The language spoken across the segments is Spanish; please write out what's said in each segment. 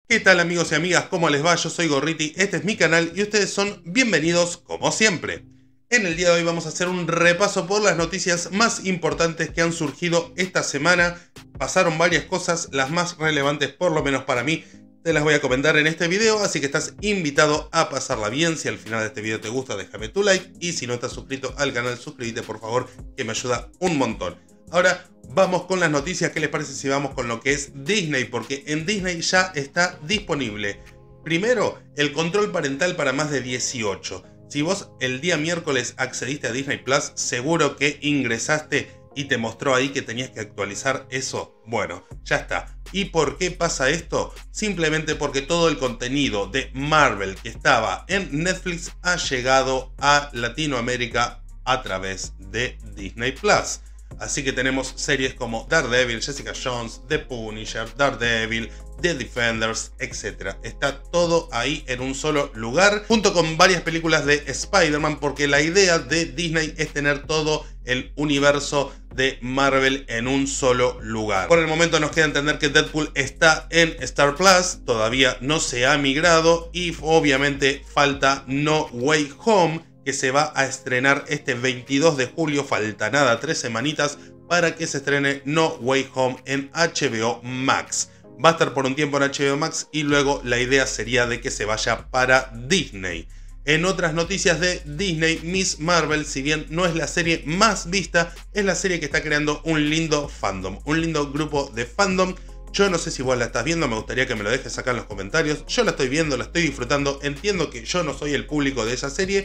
¿Qué tal amigos y amigas? ¿Cómo les va? Yo soy Gorriti, este es mi canal y ustedes son bienvenidos como siempre. En el día de hoy vamos a hacer un repaso por las noticias más importantes que han surgido esta semana. Pasaron varias cosas, las más relevantes por lo menos para mí, te las voy a comentar en este video, así que estás invitado a pasarla bien. Si al final de este video te gusta, déjame tu like y si no estás suscrito al canal, suscríbete por favor, que me ayuda un montón. Ahora vamos con las noticias. ¿Qué les parece si vamos con lo que es Disney? Porque en Disney ya está disponible. Primero, el control parental para más de 18. Si vos el día miércoles accediste a Disney Plus, seguro que ingresaste y te mostró ahí que tenías que actualizar eso. Bueno, ya está. ¿Y por qué pasa esto? Simplemente porque todo el contenido de Marvel que estaba en Netflix ha llegado a Latinoamérica a través de Disney Plus. Así que tenemos series como Daredevil, Jessica Jones, The Punisher, Daredevil, The Defenders, etc. Está todo ahí en un solo lugar, junto con varias películas de Spider-Man, porque la idea de Disney es tener todo el universo de Marvel en un solo lugar. Por el momento nos queda entender que Deadpool está en Star Plus, todavía no se ha migrado y obviamente falta No Way Home, que se va a estrenar este 22 de julio, falta nada, 3 semanitas para que se estrene No Way Home en HBO Max. Va a estar por un tiempo en HBO Max y luego la idea sería de que se vaya para Disney. En otras noticias de Disney, Miss Marvel, si bien no es la serie más vista, es la serie que está creando un lindo fandom, un lindo grupo de fandom. Yo no sé si vos la estás viendo, me gustaría que me lo dejes acá en los comentarios. Yo la estoy viendo, la estoy disfrutando, entiendo que yo no soy el público de esa serie.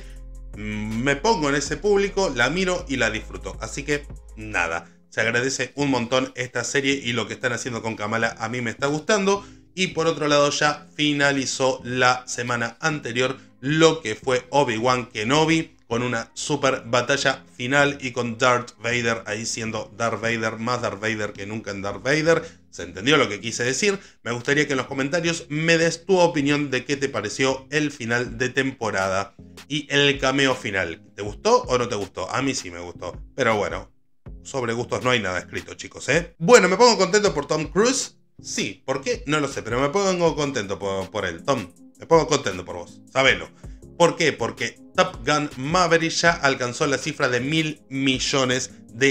Me pongo en ese público, la miro y la disfruto. Así que nada, se agradece un montón esta serie y lo que están haciendo con Kamala a mí me está gustando. Y por otro lado ya finalizó la semana anterior lo que fue Obi-Wan Kenobi, con una super batalla final y con Darth Vader ahí siendo Darth Vader, más Darth Vader que nunca en Darth Vader. ¿Se entendió lo que quise decir? Me gustaría que en los comentarios me des tu opinión de qué te pareció el final de temporada y el cameo final. ¿Te gustó o no te gustó? A mí sí me gustó, pero bueno, sobre gustos no hay nada escrito, chicos, ¿eh? Bueno, ¿me pongo contento por Tom Cruise? Sí, ¿por qué? No lo sé, pero me pongo contento por él. Tom, me pongo contento por vos, sabelo. ¿Por qué? Porque Top Gun Maverick ya alcanzó la cifra de $1.000 millones,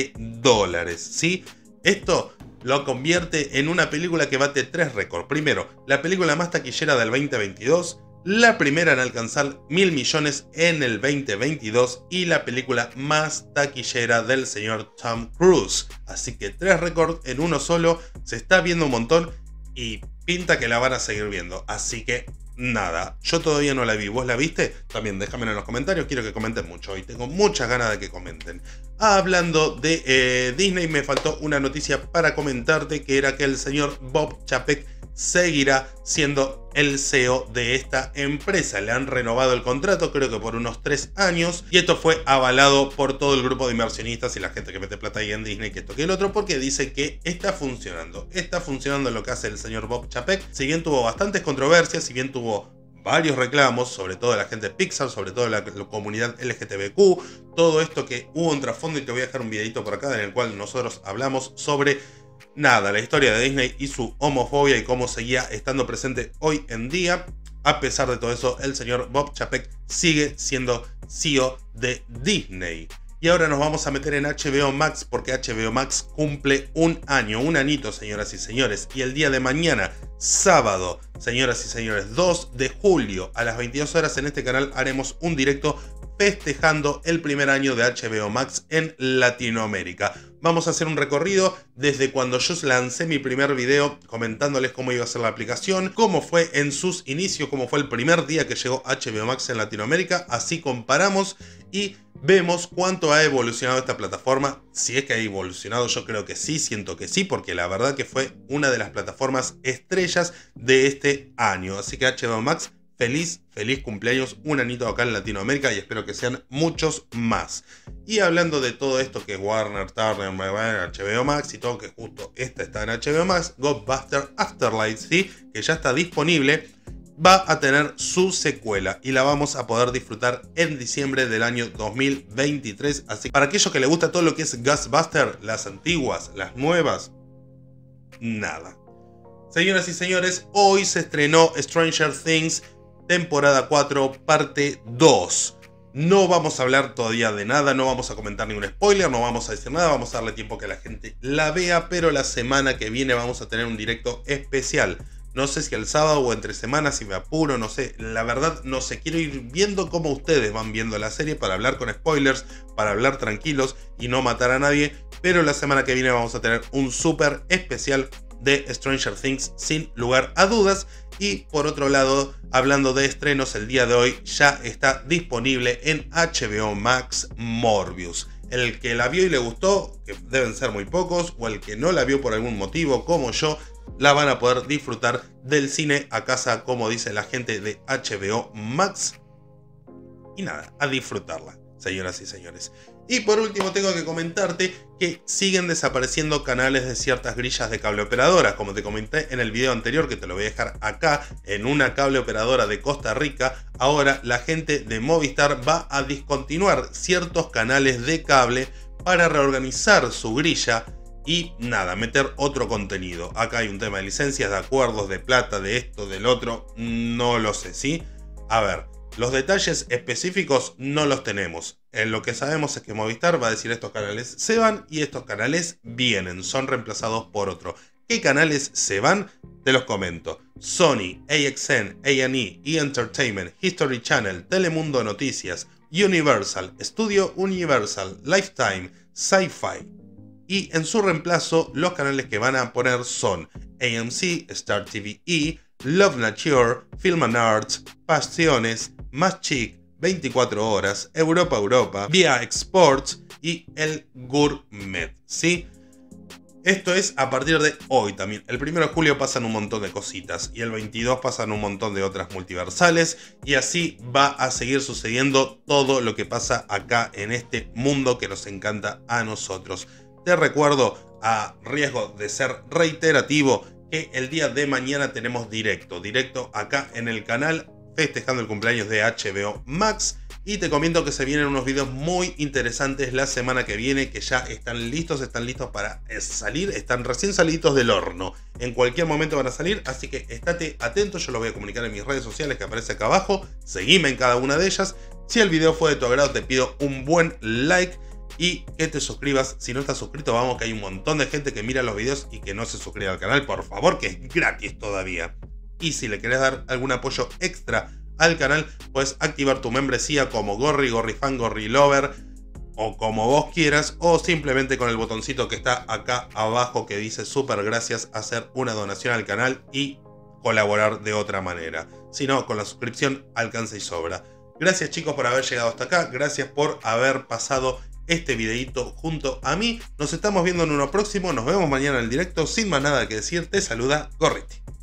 ¿sí? Esto lo convierte en una película que bate 3 récords. Primero, la película más taquillera del 2022, la primera en alcanzar $1.000 millones en el 2022 y la película más taquillera del señor Tom Cruise. Así que 3 récords en uno solo, se está viendo un montón y pinta que la van a seguir viendo. Así que nada, yo todavía no la vi. ¿Vos la viste? También déjamelo en los comentarios, quiero que comenten mucho hoy, tengo muchas ganas de que comenten. Hablando de Disney, me faltó una noticia para comentarte, que era que el señor Bob Chapek seguirá siendo el CEO de esta empresa. Le han renovado el contrato, creo que por unos 3 años, y esto fue avalado por todo el grupo de inversionistas y la gente que mete plata ahí en Disney, que esto que el otro, porque dice que está funcionando lo que hace el señor Bob Chapek. Si bien tuvo bastantes controversias, si bien tuvo varios reclamos, sobre todo de la gente de Pixar, sobre todo de la comunidad LGTBQ, todo esto que hubo un trasfondo, y te voy a dejar un videito por acá en el cual nosotros hablamos sobre nada, la historia de Disney y su homofobia y cómo seguía estando presente hoy en día. A pesar de todo eso, el señor Bob Chapek sigue siendo CEO de Disney. Y ahora nos vamos a meter en HBO Max, porque HBO Max cumple un año, un anito, señoras y señores. Y el día de mañana, sábado, señoras y señores, 2 de julio, a las 22 horas en este canal haremos un directo festejando el primer año de HBO Max en Latinoamérica. Vamos a hacer un recorrido desde cuando yo lancé mi primer video comentándoles cómo iba a ser la aplicación, cómo fue en sus inicios, cómo fue el primer día que llegó HBO Max en Latinoamérica. Así comparamos y vemos cuánto ha evolucionado esta plataforma. Si es que ha evolucionado, yo creo que sí, siento que sí, porque la verdad que fue una de las plataformas estrellas de este año. Así que HBO Max, feliz cumpleaños, un anito acá en Latinoamérica y espero que sean muchos más. Y hablando de todo esto que es Warner, Turner, HBO Max y todo, que justo esta está en HBO Max, Ghostbusters Afterlife, ¿sí? Que ya está disponible, va a tener su secuela y la vamos a poder disfrutar en diciembre del año 2023. Así que para aquellos que les gusta todo lo que es Ghostbusters, las antiguas, las nuevas, nada. Señoras y señores, hoy se estrenó Stranger Things, temporada 4, parte 2. No vamos a hablar todavía de nada, no vamos a comentar ningún spoiler, no vamos a decir nada, vamos a darle tiempo a que la gente la vea, pero la semana que viene vamos a tener un directo especial. No sé si el sábado o entre semanas, si me apuro, no sé. La verdad, no sé. Quiero ir viendo cómo ustedes van viendo la serie para hablar con spoilers, para hablar tranquilos y no matar a nadie. Pero la semana que viene vamos a tener un súper especial de Stranger Things sin lugar a dudas. Y por otro lado, hablando de estrenos, el día de hoy ya está disponible en HBO Max Morbius. El que la vio y le gustó, que deben ser muy pocos, o el que no la vio por algún motivo, como yo, la van a poder disfrutar del cine a casa, como dice la gente de HBO Max. Y nada, a disfrutarla, señoras y señores. Y por último tengo que comentarte que siguen desapareciendo canales de ciertas grillas de cable operadora. Como te comenté en el video anterior, que te lo voy a dejar acá, en una cable operadora de Costa Rica, ahora la gente de Movistar va a discontinuar ciertos canales de cable para reorganizar su grilla y nada, meter otro contenido. Acá hay un tema de licencias, de acuerdos, de plata, de esto, del otro, no lo sé, ¿sí? A ver, los detalles específicos no los tenemos. Lo que sabemos es que Movistar va a decir estos canales se van y estos canales vienen, son reemplazados por otro. ¿Qué canales se van? Te los comento. Sony, AXN, A&E, E! Entertainment, History Channel, Telemundo Noticias, Universal, Studio Universal, Lifetime, Sci-Fi. Y en su reemplazo, los canales que van a poner son AMC, Star TV E, Love Nature, Film and Arts, Pasiones, Más Chic, 24 Horas, Europa, Vía Exports y el Gourmet, ¿sí? Esto es a partir de hoy también. El 1 de julio pasan un montón de cositas y el 22 pasan un montón de otras multiversales y así va a seguir sucediendo todo lo que pasa acá en este mundo que nos encanta a nosotros. Te recuerdo, a riesgo de ser reiterativo, que el día de mañana tenemos directo acá en el canal festejando el cumpleaños de HBO Max. Y te comento que se vienen unos videos muy interesantes la semana que viene, que ya están listos para salir, están recién salidos del horno. En cualquier momento van a salir, así que estate atento, yo lo voy a comunicar en mis redes sociales que aparece acá abajo. Seguime en cada una de ellas. Si el video fue de tu agrado, te pido un buen like y que te suscribas. Si no estás suscrito, vamos, que hay un montón de gente que mira los videos y que no se suscribe al canal, por favor, que es gratis todavía. Y si le querés dar algún apoyo extra al canal, puedes activar tu membresía como Gorri, Gorrifan, Gorrilover o como vos quieras, o simplemente con el botoncito que está acá abajo que dice super gracias, hacer una donación al canal y colaborar de otra manera. Si no, con la suscripción alcanza y sobra. Gracias chicos por haber llegado hasta acá, gracias por haber pasado este videito junto a mí. Nos estamos viendo en uno próximo, nos vemos mañana en el directo. Sin más nada que decir, te saluda Gorriti.